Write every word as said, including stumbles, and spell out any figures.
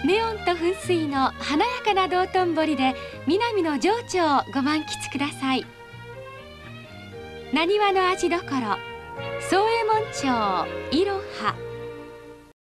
ネオンと噴水の華やかな道頓堀で南の情緒をご満喫ください。なにわの味どころ宗右衛門町いろは。